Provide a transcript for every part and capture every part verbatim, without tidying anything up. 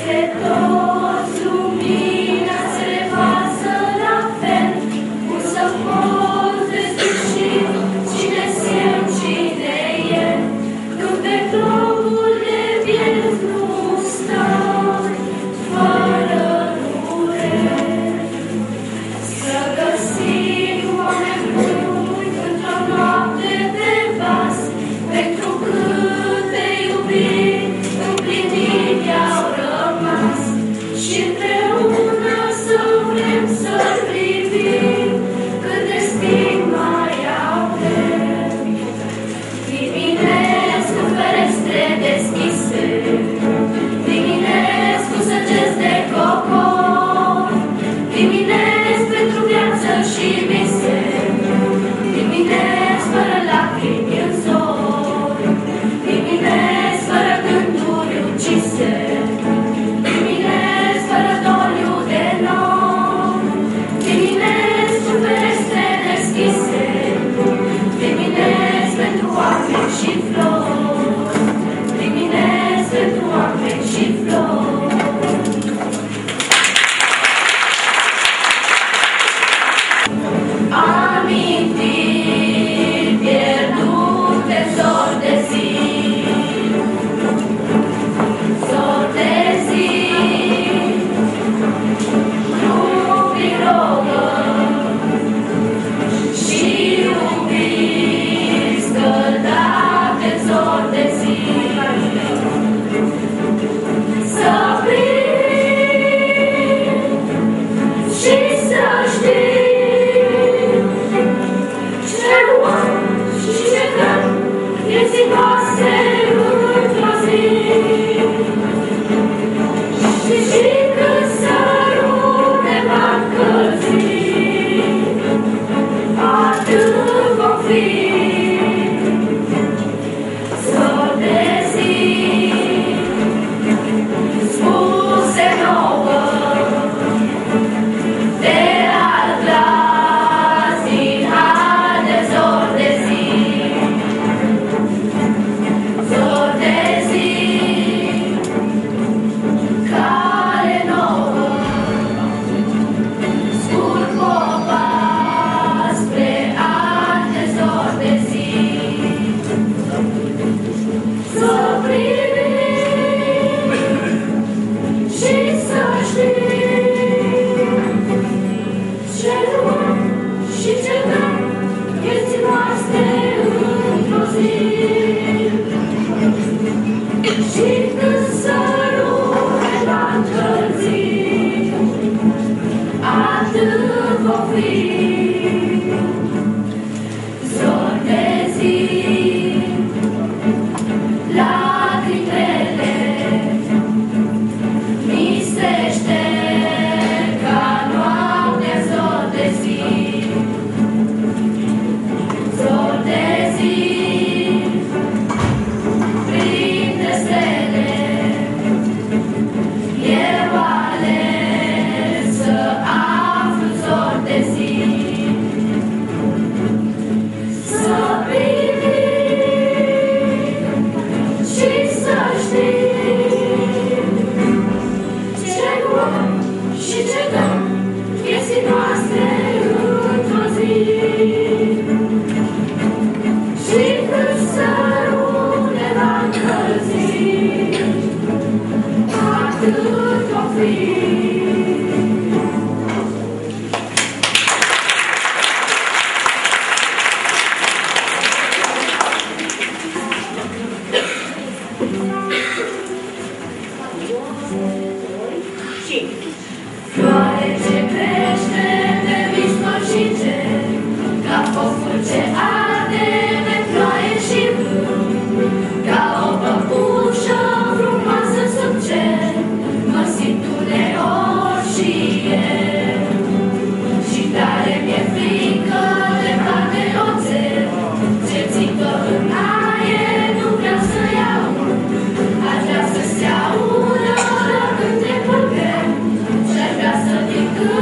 Să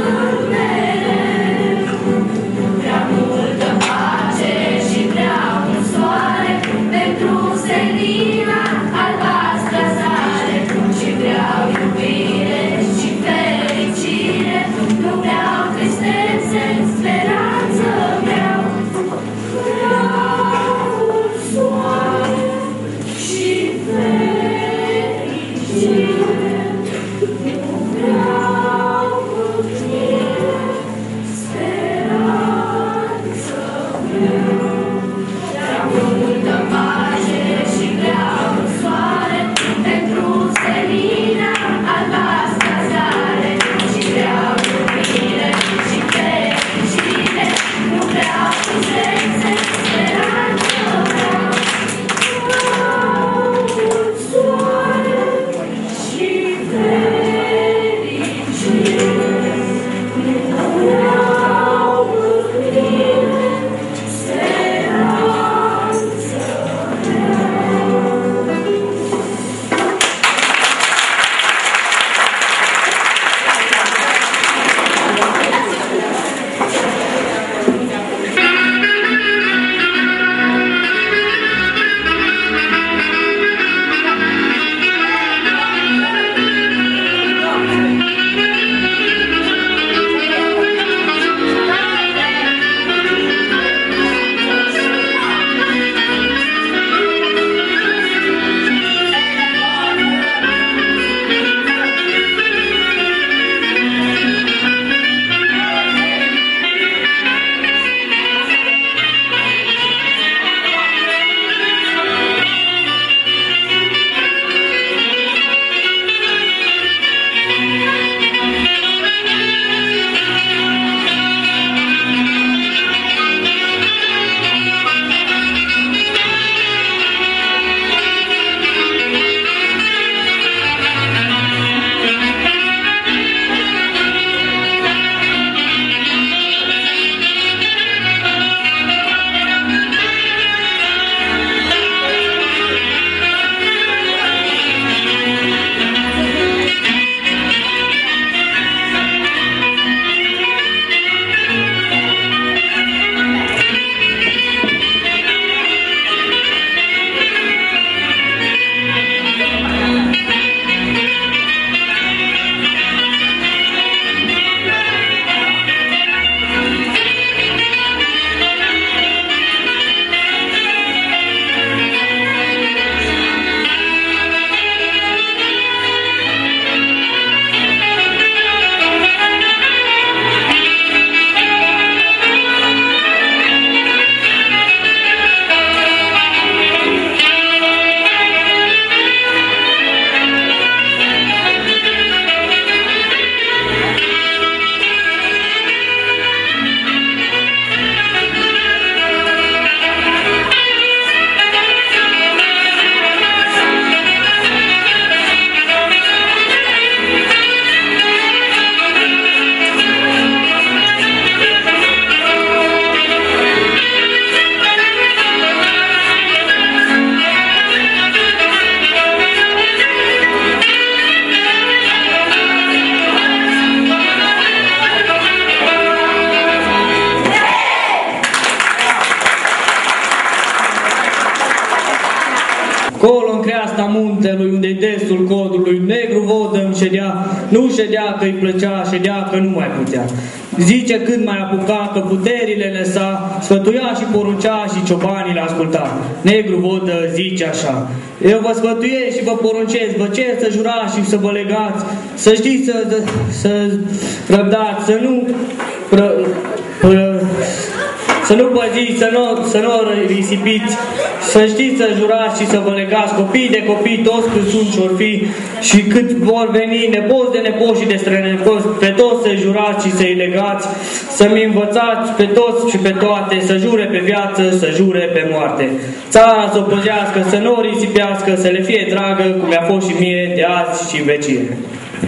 Colo în creasta muntelui, unde-i desul codului, negru vodă îmi ședea, nu ședea că-i plăcea, ședea că nu mai putea. Zice când mai apuca că puterile lăsa, sfătuia și poruncea și ciobanii l-asculta. Negru vodă zice așa: eu vă sfătuiesc și vă poruncesc, vă cer să jurați și să vă legați, să știți să, să răbdați, să nu pră, pră, să nu păziți, să nu, să nu risipiți, să știți să jurați și să vă legați, copii de copii, toți cât sunt și-or fi, și cât vor veni, nepoți de nepoți și de strănepoți, pe toți să jurați și să-i legați, să-mi învățați pe toți și pe toate, să jure pe viață, să jure pe moarte. Țara să o păzească, să nu o risipească, să le fie dragă, cum mi-a fost și mie de azi și în vecie.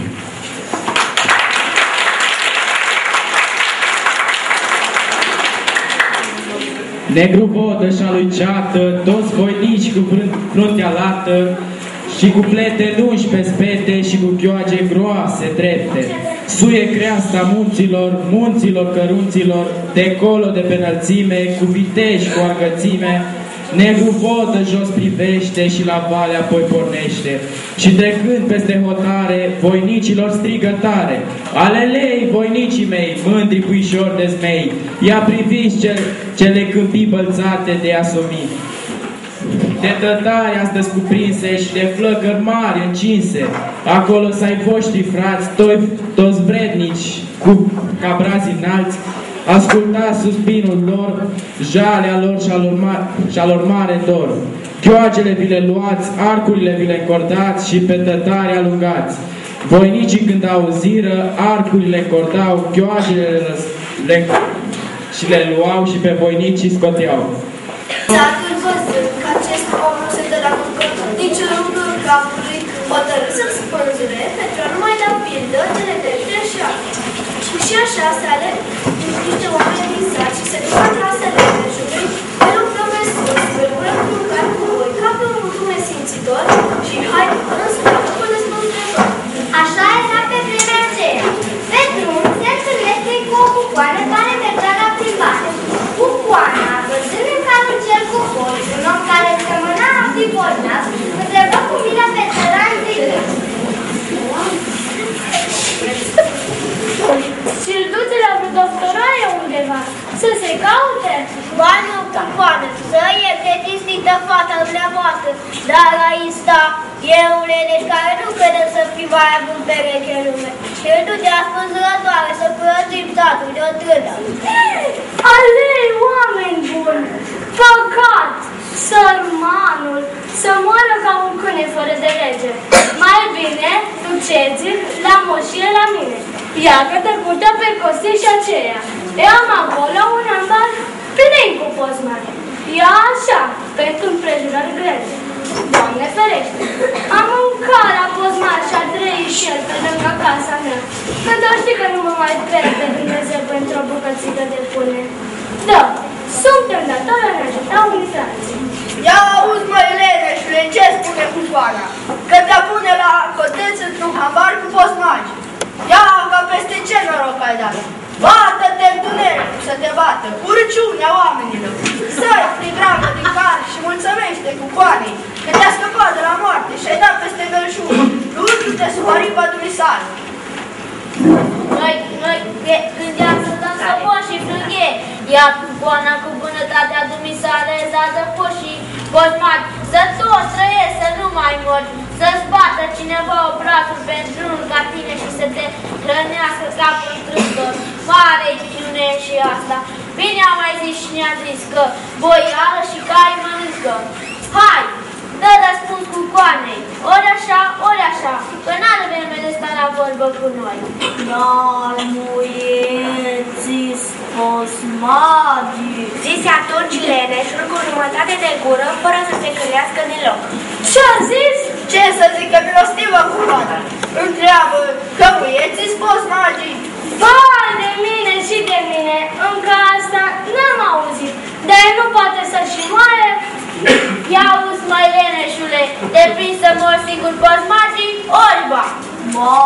Negru vodă și-a lui ceată, toți voinici cu fruntea lată, și cu plete lungi pe spete și cu chioage groase drepte. Suie creasta munților, munților cărunților, de colo de pe înălțime, cu viteji cu argățime. Negru vodă jos privește și la vale apoi pornește. Și trecând peste hotare, voinicilor strigă tare: alelei, voinicii mei, mândri puișori de zmei, ia priviți ce, cele câmpii bălțate de asomii. de tătari ați descuprinse și de flăcări mari încinse. Acolo să-i voștri frați, to- toți vrednici, cu cabrazi înalți, ascultați suspinul lor, jalea lor și alor, ma- și alor mare dor. Chioagele vi le luați, arcurile vi le încordați și pe tătari alungați. Voinicii când auziră, arcurile cordau, chioagele le, le, și le luau și pe voinicii scoteau. Dar când văzând că acest om nu se dă la muncă, nici în rândul capului, hotărât să-l spânzure pentru a nu mai da pildă de nedrept și așa. Și așa se ale niște oameni din sat și se duc în casele leneșului, pe loc promesuri, pe ură culcat cu voi, ca pe un mulțume simțitor și hai în spate până spânzurător. Așa era pe vremea aceea. Pe drum se întâlnește cu o cucoană care mergea la plimbare. Cucoana, văzând în calul cel cu foc, un om care semăna a fi bolnav, întrebă cu mine pe țăran zicând: Și-l duce la vreo doctoraie undeva, să se caute? ba nu, cucoană, să e pretinstită fata dumneavoastră, dar aici sta e un leneș care nu crede să fii mai avut pereche în lume. Și îl duce la spânzurătoare să curățim satul de o trână. Alei, oameni buni! Păcat! Sărmanul să moară ca un câine fără de lege. Mai bine, duceți-l la moșie la mine. Ia că te curtea pe costiși aceea. Eu am acolo un ambar plin cu pozmari. Ia așa, pentru împrejurări grele. Doamne ferește! Am un car la pozmar și a trei și el pe lângă casa mea. Când știi că nu mă mai pierde Dumnezeu pentru o bucățică de pune. Da, suntem datori în ajuta unii frații. Ia auzi, măi, leneșule, ce spune cucoana? Că te pune la coteț într-un hambar cu pozmagi. Ia că peste ce noroc ai dat. Bată-te întuneric să te bată, urciunea oamenilor. Să-i prin dramă din car și mulțumește cucoanei că te-a scăpat de la moarte și ai dat peste belșug. Luându-te sub aripa dumisară. Noi, noi, gândeam să dăm să poși și frânghe. Ia cucoana cu bunătatea dumisare, zadă poșii, pozmari, să tot trăiești, să nu mai mori, să-ți bată cineva obrazul pentru unul ca tine și să te hrănească ca păstrător. Mare minune și asta. Bine am mai zis și ne-a zis că boiară și cai mănâncă. Hai! Dă răspuns cucoanei, ori așa, ori așa, că n-are vreme de sta la vorbă cu noi. Dar muieții spozmagii. Zise atunci leneșul cu jumătate de gură, fără să se câlească deloc. Ce-a zis? Ce să zic că milostivă cucoana? Întreabă că muieții spozmagii. Vai de mine și de mine, încă asta n-am auzit, dar nu poate să și moare. Ia auzi, măi, leneșule, te prins să mor singur pozmagii, orba! Ba,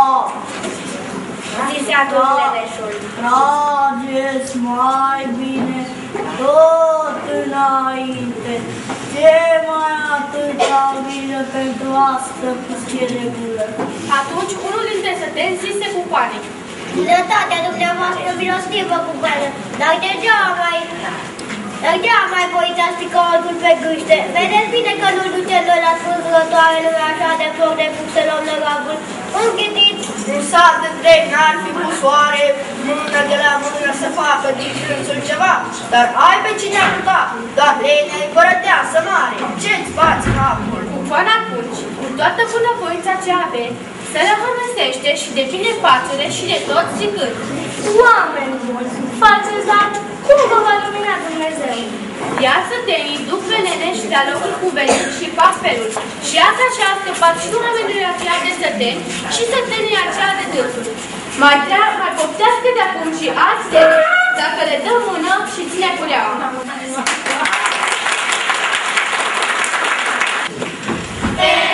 Zise atunci leneșul. trageți mai bine tot înainte. Ce mai atâta bine pentru asta pustie de gură. Atunci unul dintre săteni zise cucoanei: Bunătatea dumneavoastră milostivă, cucoană, dar degeaba mai... Dar degeaba mai voiți a strică oricul pe gâște. Vedeți bine că nu-l ducem noi la spânzurătoare lui așa de foc de cum să luăm lăgavul. Înghitiți! Un sat de trei n-ar fi cu soare, mână de la mână să facă din trânsul ceva, dar ai pe cine ajuta, doar lenea împărăteasă mare, ce-ți faci în apul? Cucoana atunci, cu toată bunăvoința ce avea, se răhănăsește și devine fațele și de tot zicând: Oameni buni, faceți, dar cum vă va lumina Dumnezeu? Ia sătenii duc pe leneși de-a locul cu venit și fac felul. Și asta și-a scăpat și una menuria de săteni și sătenii aceea de dânsul. Mai trea, mai poftească de acum și alți de dacă le dă mână și ține culeaua. Pe